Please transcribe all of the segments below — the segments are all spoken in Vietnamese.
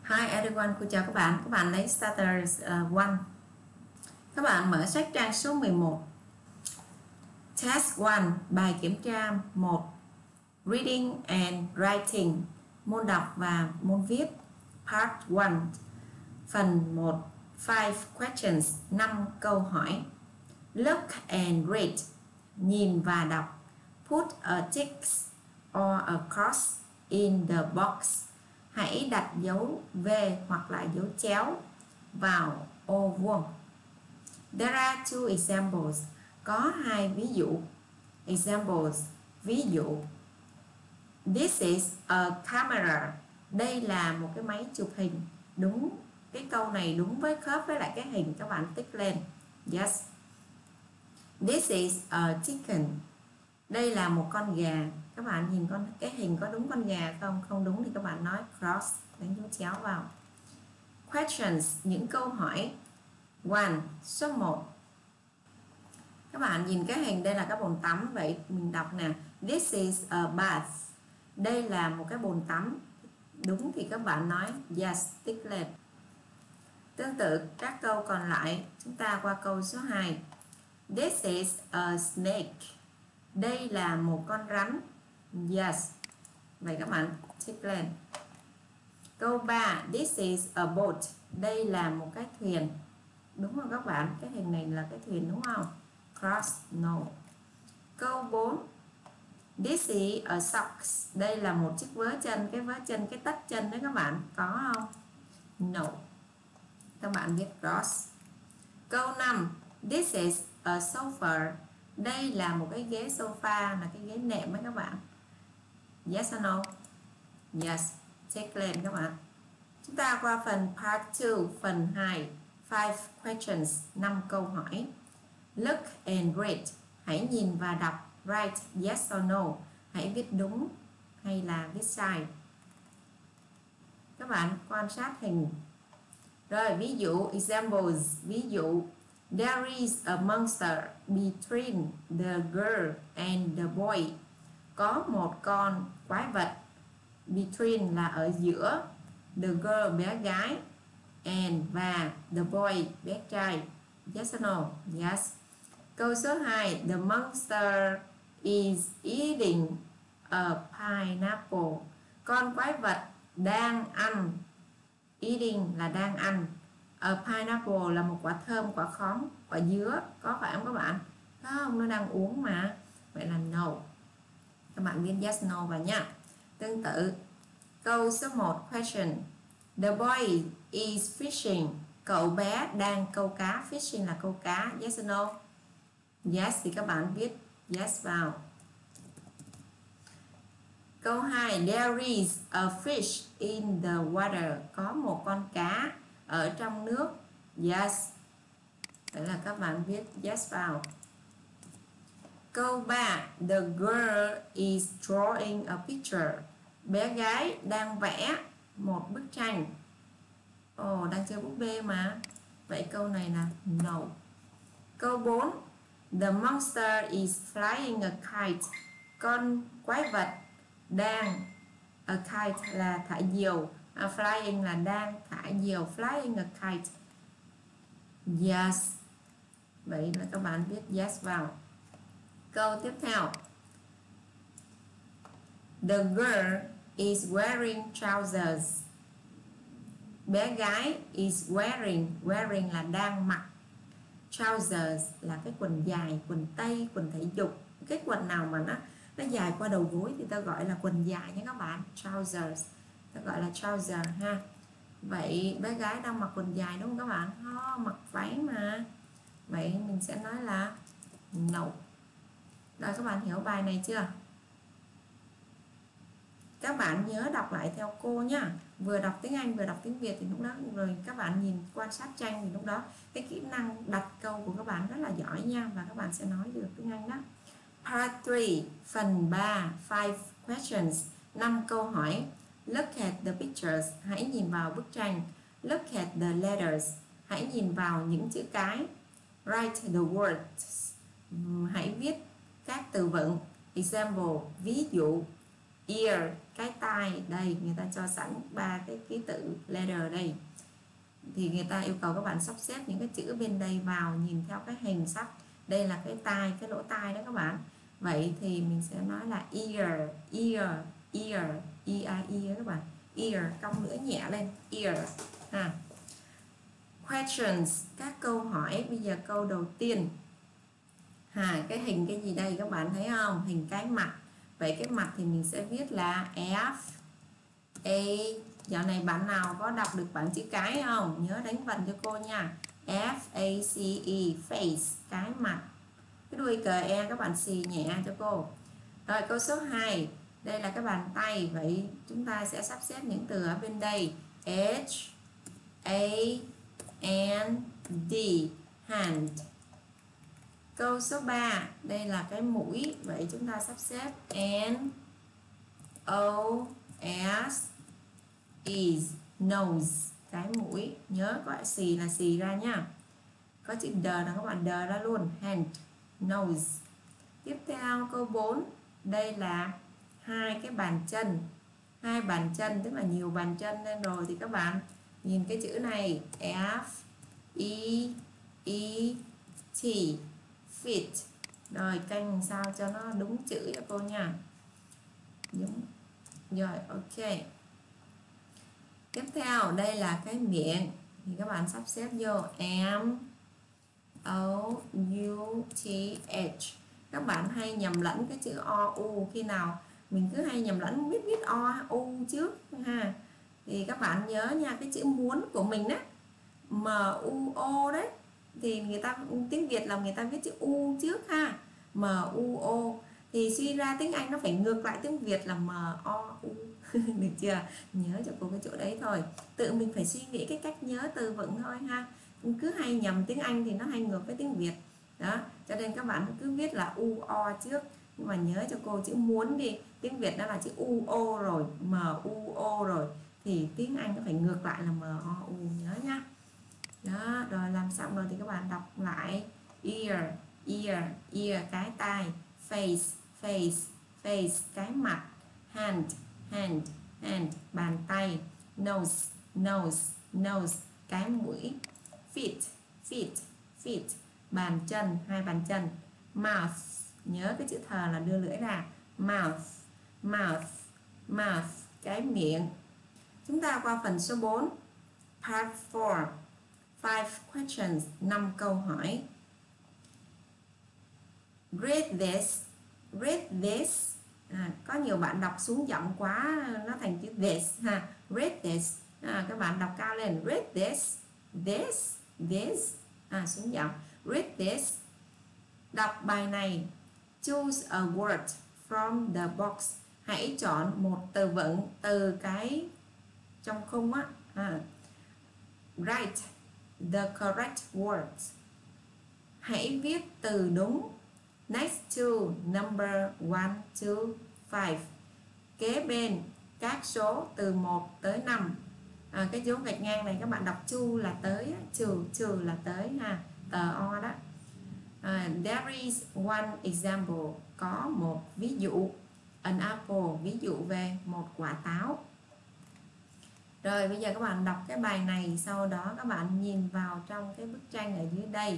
Hi everyone, cô chào các bạn. Các bạn lấy Starters 1. Các bạn mở sách trang số 11. Test 1, bài kiểm tra 1. Reading and Writing, môn đọc và môn viết. Part 1, phần 1. 5 questions, 5 câu hỏi. Look and read, nhìn và đọc. Put a tick or a cross in the box. Hãy đặt dấu V hoặc là dấu chéo vào ô vuông. There are two examples. Có hai ví dụ. Examples, ví dụ. This is a camera. Đây là một cái máy chụp hình. Đúng, cái câu này đúng với khớp với lại cái hình, các bạn tích lên. Yes. This is a chicken. Đây là một con gà. Các bạn nhìn cái hình có đúng con gà không? Không đúng thì các bạn nói cross, đánh dấu chéo vào. Questions, những câu hỏi. 1, số 1. Các bạn nhìn cái hình, đây là cái bồn tắm. Vậy mình đọc nè. This is a bath. Đây là một cái bồn tắm. Đúng thì các bạn nói yes, tích lên. Tương tự các câu còn lại, chúng ta qua câu số 2. This is a snake. Đây là một con rắn. Yes. Vậy các bạn tick lên. Câu 3. This is a boat. Đây là một cái thuyền. Đúng không các bạn? Cái hình này là cái thuyền đúng không? Cross, no. Câu 4. This is a socks. Đây là một chiếc vớ chân. Cái vớ chân, cái tất chân đấy các bạn. Có không? No. Các bạn viết cross. Câu 5. This is a sofa. Đây là một cái ghế sofa, là cái ghế nệm đấy các bạn. Yes or no? Yes. Check lên các bạn. Chúng ta qua phần part 2, phần 2. 5 questions, 5 câu hỏi. Look and read. Hãy nhìn và đọc. Write yes or no. Hãy viết đúng hay là viết sai. Các bạn quan sát hình. Rồi, ví dụ, examples, ví dụ. There is a monster between the girl and the boy. Có một con quái vật. Between là ở giữa. The girl, bé gái. And và the boy, bé trai. Yes or no? Yes. Câu số 2. The monster is eating a pineapple. Con quái vật đang ăn. Eating là đang ăn. A pineapple là một quả thơm, quả khóm, quả dứa. Có phải không các bạn? Không, nó đang uống mà. Vậy là no. Các bạn viết yes, no vào nha. Tương tự, câu số 1 question. The boy is fishing. Cậu bé đang câu cá. Fishing là câu cá. Yes or no? Yes thì các bạn viết yes vào. Câu 2. There is a fish in the water. Có một con cá ở trong nước. Yes. Đấy là các bạn viết yes vào. Câu 3. The girl is drawing a picture. Bé gái đang vẽ một bức tranh. Ồ, đang chơi búp bê mà. Vậy câu này là no. Câu 4. The monster is flying a kite. Con quái vật đang, a kite là thả diều, flying là đang thả diều, flying a kite. Yes. Vậy là các bạn viết yes vào. Câu tiếp theo. The girl is wearing trousers. Bé gái is wearing là đang mặc. Trousers là cái quần dài, quần tây, quần thể dục. Cái quần nào mà nó dài qua đầu gối thì ta gọi là quần dài nha các bạn. Trousers, ta gọi là trouser ha. Vậy bé gái đang mặc quần dài đúng không các bạn? Mặc váy mà. Vậy mình sẽ nói là no. Rồi các bạn hiểu bài này chưa? Các bạn nhớ đọc lại theo cô nhá. Vừa đọc tiếng Anh vừa đọc tiếng Việt thì lúc đó rồi các bạn nhìn quan sát tranh thì lúc đó cái kỹ năng đặt câu của các bạn rất là giỏi nha, và các bạn sẽ nói được tiếng Anh đó. Part 3, phần 3, 5 questions, 5 câu hỏi. Look at the pictures. Hãy nhìn vào bức tranh. Look at the letters. Hãy nhìn vào những chữ cái. Write the words. Hãy viết các từ vựng. Example, ví dụ. Ear, cái tai. Đây người ta cho sẵn 3 cái ký tự letter đây, thì người ta yêu cầu các bạn sắp xếp những cái chữ bên đây vào nhìn theo cái hình sắc. Đây là cái tai, cái lỗ tai đó các bạn. Vậy thì mình sẽ nói là ear, ear, ear, ear các bạn. Ear cong lưỡi nhẹ lên, ear ha. Questions, các câu hỏi. Bây giờ câu đầu tiên cái hình cái gì đây các bạn thấy không? Hình cái mặt. Vậy cái mặt thì mình sẽ viết là F A. Dạo này bạn nào có đọc được bảng chữ cái không? Nhớ đánh vần cho cô nha. F A C E, face, cái mặt. Cái đuôi cờ E các bạn xì nhẹ cho cô. Rồi câu số 2. Đây là cái bàn tay. Vậy chúng ta sẽ sắp xếp những từ ở bên đây. H A N D, hand. Câu số 3. Đây là cái mũi. Vậy chúng ta sắp xếp N O S is, nose, cái mũi. Nhớ có xì là xì ra nha. Có chữ D là các bạn đờ ra luôn. Hand, nose. Tiếp theo câu 4. Đây là hai cái bàn chân. Hai bàn chân tức là nhiều bàn chân lên rồi thì các bạn nhìn cái chữ này F E E T, feet. Rồi canh sao cho nó đúng chữ cho cô nha. Đúng. Rồi ok. Tiếp theo đây là cái miệng thì các bạn sắp xếp vô M O U T H. Các bạn hay nhầm lẫn cái chữ O U, khi nào mình cứ hay nhầm lẫn viết O U trước ha. Thì các bạn nhớ nha, cái chữ muốn của mình đó M U O đấy, thì người ta tiếng Việt là người ta viết chữ U trước ha. M U O thì suy ra tiếng Anh nó phải ngược lại tiếng Việt là M O U. Được chưa? Nhớ cho cô cái chỗ đấy thôi. Tự mình phải suy nghĩ cái cách nhớ từ vựng thôi ha. Cứ hay nhầm tiếng Anh thì nó hay ngược với tiếng Việt. Đó, cho nên các bạn cứ viết là U O trước. Nhưng mà nhớ cho cô chữ muốn đi, tiếng Việt nó là chữ U O rồi, M U O rồi, thì tiếng Anh nó phải ngược lại là M O U, nhớ nhá. Đó, rồi làm xong rồi thì các bạn đọc lại ear, ear, ear, cái tai, face, face, face, cái mặt, hand, hand, hand, bàn tay, nose, nose, nose, cái mũi, feet, feet, feet, bàn chân, hai bàn chân, mouth, nhớ cái chữ thờ là đưa lưỡi ra, mouth, mouth, mouth, cái miệng. Chúng ta qua phần số 4, part 4. 5 questions, 5 câu hỏi. Read this, read this. Có nhiều bạn đọc xuống giọng quá, nó thành chữ this ha. Read this. Các bạn đọc cao lên. Read this, this, this. Xuống giọng. Read this. Đọc bài này. Choose a word from the box. Hãy chọn một từ vựng từ cái trong khung á. Write the correct words. Hãy viết từ đúng next to number 1 to 5. Kế bên các số từ 1 tới 5. Cái dấu gạch ngang này các bạn đọc chu là tới, trừ là tới ha, tờ o đó. There is one example, có một ví dụ. An apple, ví dụ về một quả táo. Rồi bây giờ các bạn đọc cái bài này, sau đó các bạn nhìn vào trong cái bức tranh ở dưới đây.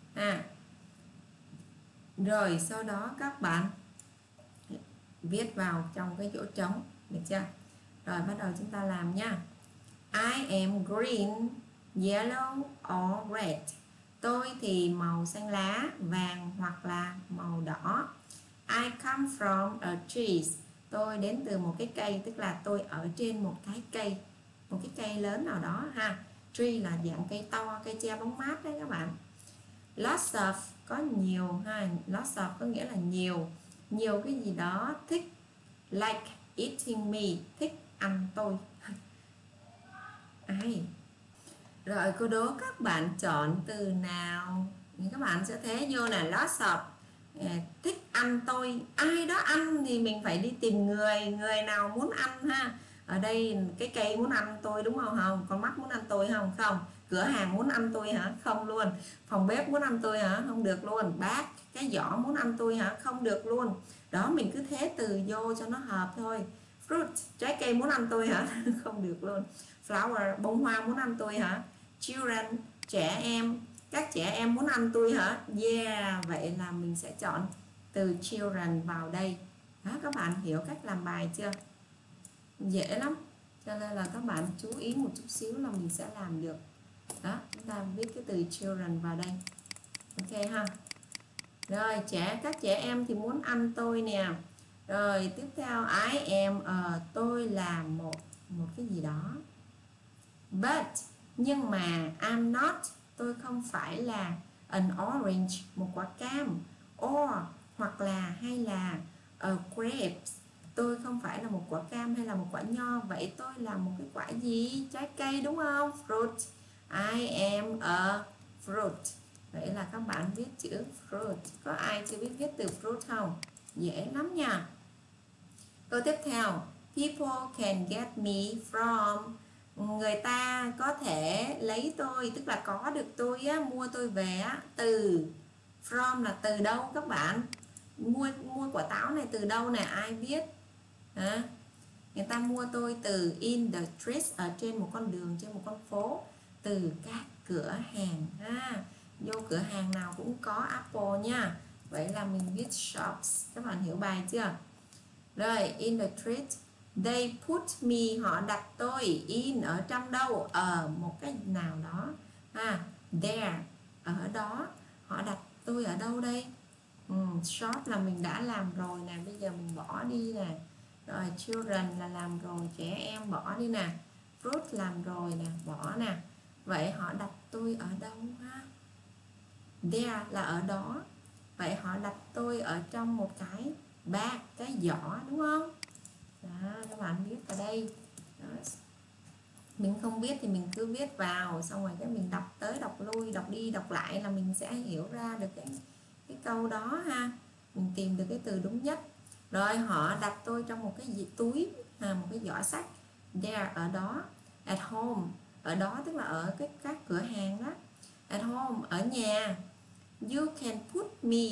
Rồi sau đó các bạn viết vào trong cái chỗ trống, được chưa? Rồi bắt đầu chúng ta làm nha. I am green, yellow or red. Tôi thì màu xanh lá, vàng hoặc là màu đỏ. I come from a tree. Tôi đến từ một cái cây, tức là tôi ở trên một cái cây, một cái cây lớn nào đó ha. Tree là dạng cây to, cây che bóng mát đấy các bạn. Lots of có nhiều ha, lots of có nghĩa là nhiều, nhiều cái gì đó thích. Like eating me, thích ăn tôi. Rồi cô đố các bạn chọn từ nào. Các bạn sẽ thế vô là lots of, thích ăn tôi. Ai đó ăn thì mình phải đi tìm người nào muốn ăn ha. Ở đây cái cây muốn ăn tôi đúng không? Con mắt muốn ăn tôi không? Không. cửa hàng muốn ăn tôi hả? Không luôn. Phòng bếp muốn ăn tôi hả? Không được luôn. Bác, cái giỏ muốn ăn tôi hả? Không được luôn. Đó, mình cứ thế từ vô cho nó hợp thôi. Fruit, trái cây muốn ăn tôi hả? Không được luôn. Flower, bông hoa muốn ăn tôi hả? Children, trẻ em, các trẻ em muốn ăn tôi hả? Yeah, vậy là mình sẽ chọn từ children vào đây. Đó, các bạn hiểu cách làm bài chưa? Dễ lắm, cho nên là các bạn chú ý một chút xíu là mình sẽ làm được. Đó, chúng ta viết cái từ children vào đây. Ok ha. Rồi, các trẻ em thì muốn ăn tôi nè. Rồi tiếp theo, I am tôi là một cái gì đó. But, nhưng mà I'm not, tôi không phải là an orange, một quả cam. Or, hoặc là, hay là a grape, tôi không phải là một quả cam hay là một quả nho. Vậy tôi là một cái quả gì? Trái cây đúng không? Fruit. I am a fruit. Vậy là các bạn viết chữ fruit. Có ai chưa biết viết từ fruit không? Dễ lắm nha. Câu tiếp theo, people can get me from, người ta có thể lấy tôi, tức là có được tôi á, mua tôi về á, từ. From là từ đâu các bạn? Mua quả táo này từ đâu nè, ai biết? Hả? Người ta mua tôi từ in the street, ở trên một con đường, trên một con phố, từ các cửa hàng ha. Vô cửa hàng nào cũng có apple nha. Vậy là mình viết shops. Các bạn hiểu bài chưa? Rồi, in the street, they put me, họ đặt tôi, in ở trong đâu? Ở một cái nào đó. There, ở đó. Họ đặt tôi ở đâu đây? Shop là mình đã làm rồi nè, bây giờ mình bỏ đi nè. Rồi, children là làm rồi, trẻ em bỏ đi nè. Fruit làm rồi nè, bỏ nè. Vậy họ đặt tôi ở đâu ha? There là ở đó. Vậy họ đặt tôi ở trong một cái bag, cái giỏ đúng không? Đó, các bạn viết vào đây. Đó. Mình không biết thì mình cứ viết vào, xong rồi cái mình đọc tới đọc lui, đọc đi đọc lại là mình sẽ hiểu ra được cái câu đó ha. Mình tìm được cái từ đúng nhất. Rồi họ đặt tôi trong một cái túi, một cái giỏ sách. There, ở đó. At home, ở đó tức là ở các cửa hàng đó. At home, ở nhà. You can put me,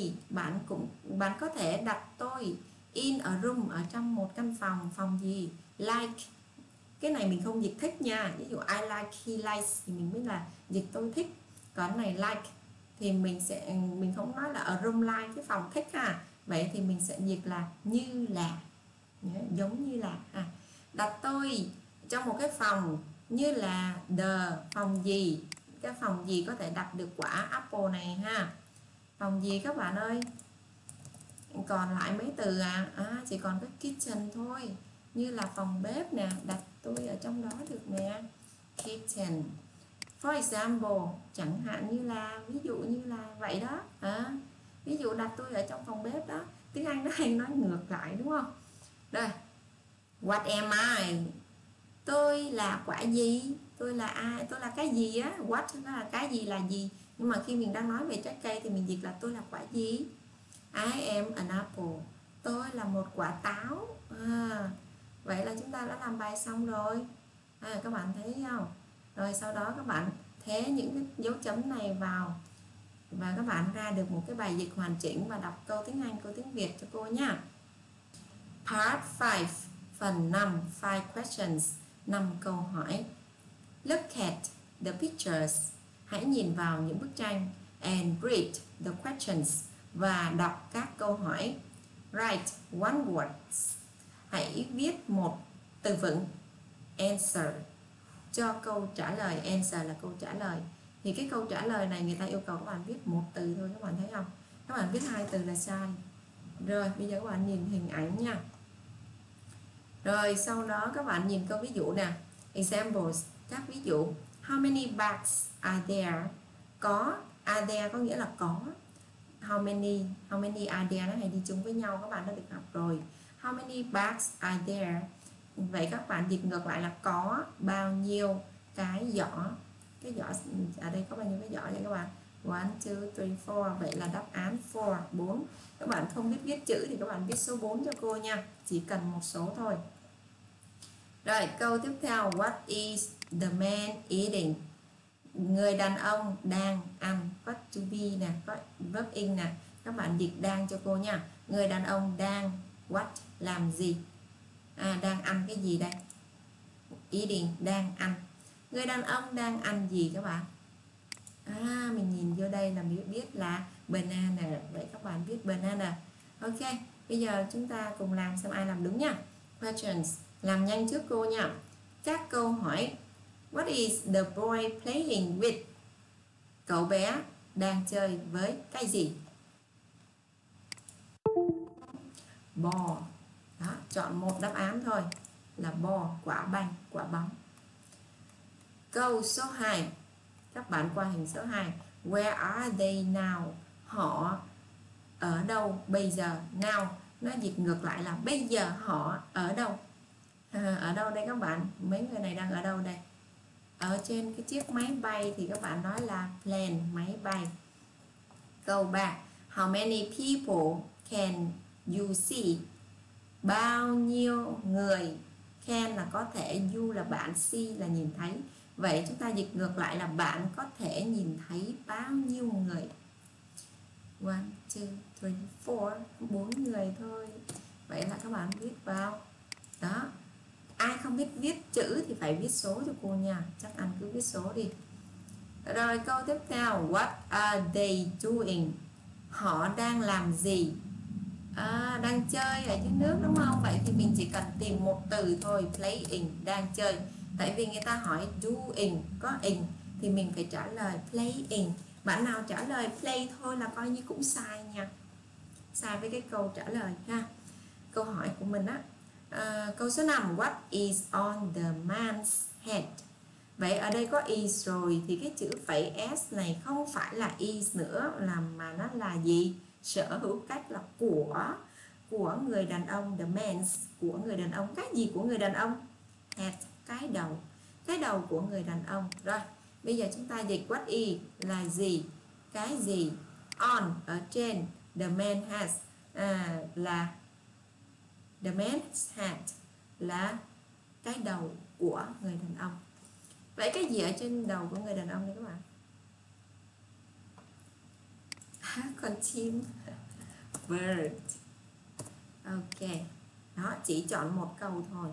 bạn có thể đặt tôi in a room, ở trong một căn phòng. Phòng gì? Like, cái này mình không dịch thích nha. Ví dụ I like, he likes thì mình biết là dịch tôi thích. Còn cái này like thì mình không nói là a room like, cái phòng thích ha. Vậy thì mình sẽ dịch là như là, giống như là đặt tôi trong một cái phòng như là the, phòng gì? Cái phòng gì có thể đặt được quả apple này ha? Phòng gì các bạn ơi? Còn lại mấy từ chỉ còn cái kitchen thôi. Như là phòng bếp nè, đặt tôi ở trong đó được nè. Kitchen. For example, chẳng hạn như là, ví dụ như là vậy đó. Ví dụ đặt tôi ở trong phòng bếp đó. Tiếng Anh nó hay nói ngược lại đúng không? Đây. What am I? Tôi là quả gì? Tôi là ai? Tôi là cái gì á? What nó là cái gì, là gì? Nhưng mà khi mình đang nói về trái cây thì mình dịch là tôi là quả gì? I am an apple. Tôi là một quả táo. Vậy là chúng ta đã làm bài xong rồi. Các bạn thấy không? Rồi sau đó các bạn thế những cái dấu chấm này vào và các bạn ra được một cái bài dịch hoàn chỉnh và đọc câu tiếng Anh, câu tiếng Việt cho cô nha. Part 5, phần 5, 5 questions, 5 câu hỏi. Look at the pictures. Hãy nhìn vào những bức tranh and read the questions, và đọc các câu hỏi. Write one word. Hãy viết một từ vựng. Answer cho câu trả lời. Answer là câu trả lời. Thì cái câu trả lời này người ta yêu cầu các bạn viết một từ thôi, các bạn thấy không? Các bạn viết hai từ là sai. Rồi bây giờ các bạn nhìn hình ảnh nha. Rồi sau đó các bạn nhìn câu ví dụ nè. Examples, các ví dụ. How many bags are there? Có, are there có nghĩa là có. How many are there nó hay đi chung với nhau, các bạn đã được học rồi. How many bags are there? Vậy các bạn dịch ngược lại là có bao nhiêu cái giỏ. Cái giỏ ở đây có bao nhiêu cái giỏ vậy các bạn? 1, 2, 3, 4. Vậy là đáp án 4, 4. Các bạn không biết viết chữ thì các bạn viết số 4 cho cô nha. Chỉ cần một số thôi. Rồi câu tiếp theo. What is the man eating? người đàn ông đang ăn, có to be nè, có verb in nè, các bạn dịch đang cho cô nha. Người đàn ông đang what, làm gì, đang ăn cái gì đây, eating, đang ăn. Người đàn ông đang ăn gì các bạn? Mình nhìn vô đây là mình biết là banana. Vậy các bạn viết banana. Ok, bây giờ chúng ta cùng làm xem ai làm đúng nha. Questions, làm nhanh trước cô nha. Các câu hỏi: What is the boy playing with? Cậu bé đang chơi với cái gì? Ball. Đó, chọn một đáp án thôi là ball, quả banh, quả bóng. Câu số 2, các bạn qua hình số 2. Where are they now? Họ ở đâu bây giờ? Now nó dịch ngược lại là bây giờ họ ở đâu? Ở đâu đây các bạn? Mấy người này đang ở đâu đây? Ở trên cái chiếc máy bay thì các bạn nói là plane, máy bay. Câu 3, how many people can you see? Bao nhiêu người? Can là có thể, you là bạn, see là nhìn thấy. Vậy chúng ta dịch ngược lại là bạn có thể nhìn thấy bao nhiêu người? 1, 2, 3, 4, 4 người thôi. Vậy là các bạn viết vào. Đó. Ai không biết viết chữ thì phải viết số cho cô nha. Chắc anh cứ viết số đi. Rồi câu tiếp theo, what are they doing? Họ đang làm gì? Đang chơi ở dưới nước đúng không? Vậy thì mình chỉ cần tìm một từ thôi, playing, đang chơi. Tại vì người ta hỏi doing, có in thì mình phải trả lời playing. Bạn nào trả lời play thôi là coi như cũng sai nha. Sai với cái câu trả lời ha. Câu hỏi của mình á. Câu số 5, what is on the man's head? Vậy ở đây có is rồi thì cái chữ phẩy s này không phải là is nữa, mà nó là gì? Sở hữu cách là của người đàn ông, the man's, của người đàn ông. Cái gì của người đàn ông? Head, cái đầu. Cái đầu của người đàn ông. Rồi, bây giờ chúng ta dịch what is là gì? Cái gì? On ở trên, the man has là the man's head là cái đầu của người đàn ông. Vậy cái gì ở trên đầu của người đàn ông đây các bạn? Con chim. Bird. Ok. Đó, chỉ chọn một câu thôi.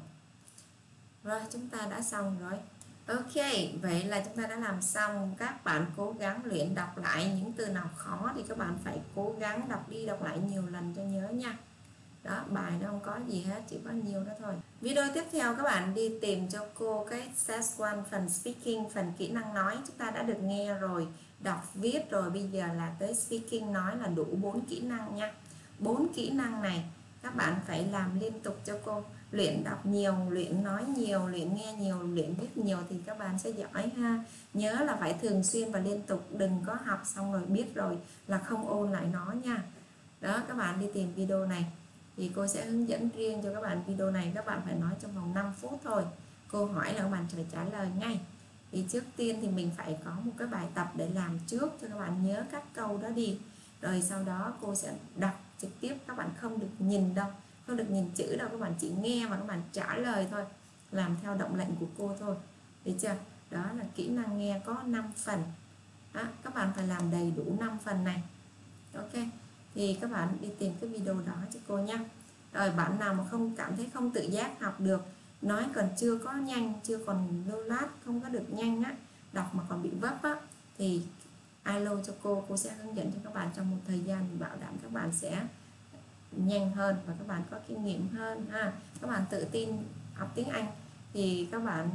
Rồi, chúng ta đã xong rồi. Ok, vậy là chúng ta đã làm xong. Các bạn cố gắng luyện đọc lại những từ nào khó thì các bạn phải cố gắng đọc đi đọc lại nhiều lần cho nhớ nha. Đó, bài nó không có gì hết, chỉ có nhiều đó thôi. Video tiếp theo các bạn đi tìm cho cô cái Test 1 phần speaking, phần kỹ năng nói. Chúng ta đã được nghe rồi, đọc viết rồi, bây giờ là tới speaking, nói là đủ 4 kỹ năng nha. 4 kỹ năng này các bạn phải làm liên tục cho cô. Luyện đọc nhiều, luyện nói nhiều, luyện nghe nhiều, luyện viết nhiều thì các bạn sẽ giỏi ha. Nhớ là phải thường xuyên và liên tục, đừng có học xong rồi biết rồi là không ôn lại nó nha. Đó, các bạn đi tìm video này thì cô sẽ hướng dẫn riêng cho các bạn video này. Các bạn phải nói trong vòng 5 phút thôi. Cô hỏi là các bạn phải trả lời ngay. Thì trước tiên thì mình phải có một cái bài tập để làm trước cho các bạn nhớ các câu đó đi. Rồi sau đó cô sẽ đọc trực tiếp, các bạn không được nhìn đâu, không được nhìn chữ đâu, các bạn chỉ nghe và các bạn trả lời thôi, làm theo động lệnh của cô thôi. Được chưa? Đó là kỹ năng nghe có 5 phần. Đó, các bạn phải làm đầy đủ 5 phần này. Ok, thì các bạn đi tìm cái video đó cho cô nha. Rồi bạn nào mà không cảm thấy không tự giác học được, nói còn chưa có nhanh, chưa còn lưu loát, không có được nhanh á, đọc mà còn bị vấp á, thì alo cho cô sẽ hướng dẫn cho các bạn trong một thời gian, bảo đảm các bạn sẽ nhanh hơn và các bạn có kinh nghiệm hơn ha. Các bạn tự tin học tiếng Anh thì các bạn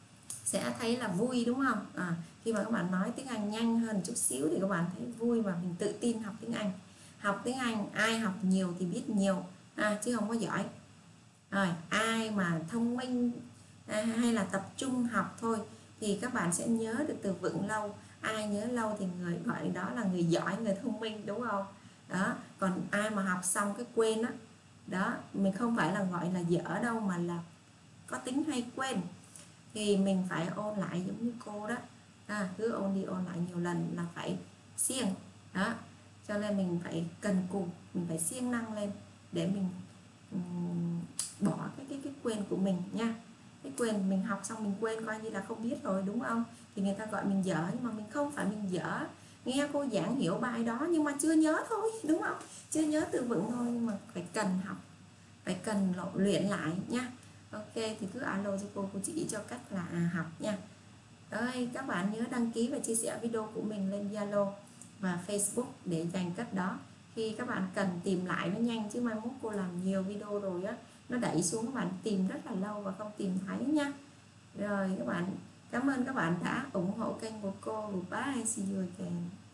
sẽ thấy là vui đúng không? Khi mà các bạn nói tiếng Anh nhanh hơn chút xíu thì các bạn thấy vui và mình tự tin học tiếng Anh. Học tiếng Anh ai học nhiều thì biết nhiều chứ không có giỏi. Rồi ai mà thông minh hay là tập trung học thôi thì các bạn sẽ nhớ được từ vựng lâu. Ai nhớ lâu thì người gọi đó là người giỏi, người thông minh đúng không? Đó, còn ai mà học xong cái quên á, đó mình không phải là gọi là dở đâu mà là có tính hay quên, thì mình phải ôn lại giống như cô đó, cứ ôn đi ôn lại nhiều lần là phải siêng đó. Cho nên mình phải cần cù, mình phải siêng năng lên để mình bỏ cái quên của mình nha. cái quên, mình học xong mình quên coi như là không biết rồi, đúng không? Thì người ta gọi mình dở, nhưng mà mình không phải mình dở. Nghe cô giảng hiểu bài đó nhưng mà chưa nhớ thôi, đúng không? Chưa nhớ từ vựng thôi, nhưng mà phải cần học, phải cần luyện lại nha. Ok, thì cứ alo cho cô chỉ cho cách là học nha. Rồi các bạn nhớ đăng ký và chia sẻ video của mình lên Zalo và Facebook để dành cách đó. Khi các bạn cần tìm lại nó nhanh, chứ mai mốt cô làm nhiều video rồi á, nó đẩy xuống các bạn tìm rất là lâu và không tìm thấy nha. Rồi các bạn, cảm ơn các bạn đã ủng hộ kênh của cô. Bye, see you again.